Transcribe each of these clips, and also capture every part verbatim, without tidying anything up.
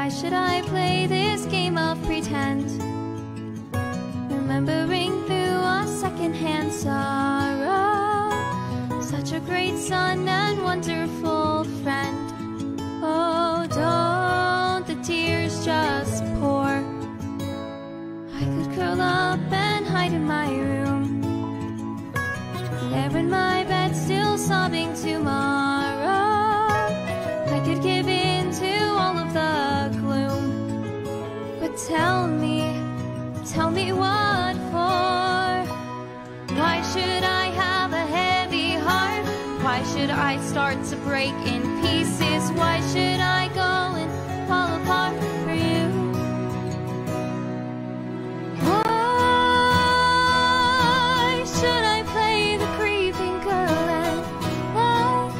Why should I play this game of pretend? Remembering through a secondhand sorrow, such a great son and wonderful friend. Oh, don't the tears just pour? I could curl up and hide in my room, there in my bed still sobbing tomorrow. I could give in to all of the gloom. But tell me, tell me what for? Why should I have a heavy heart? Why should I start to break in pieces? Why should I go and fall apart for you? Why should I play the creeping girl and lie,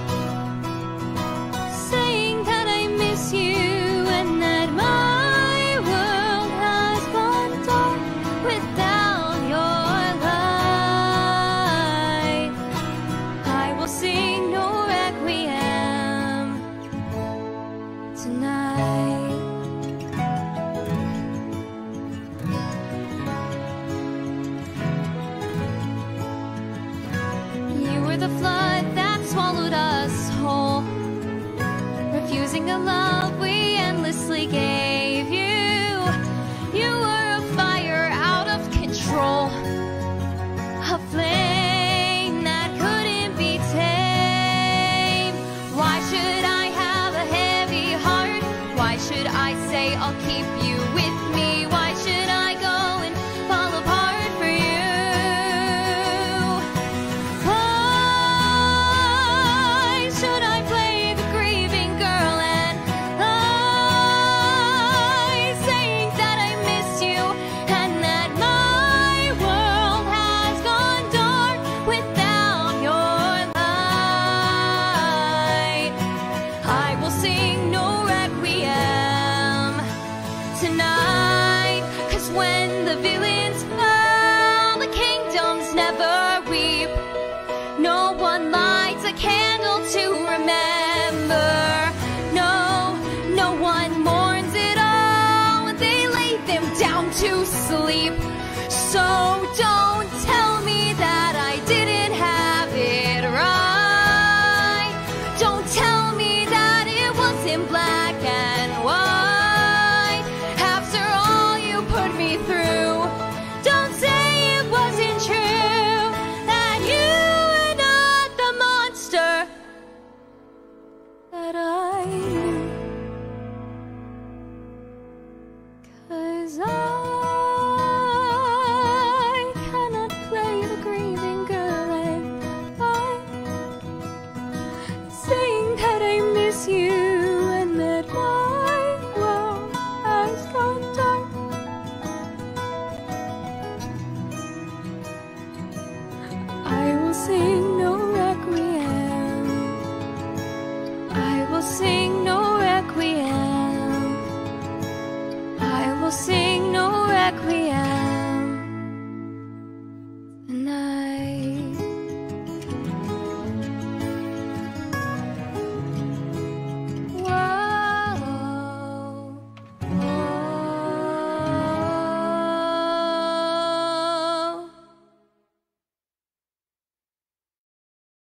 saying that I miss you and that my world has gone dark without your light? I will sing no requiem tonight. You were the flood that swallowed us whole, refusing the love we endlessly gave.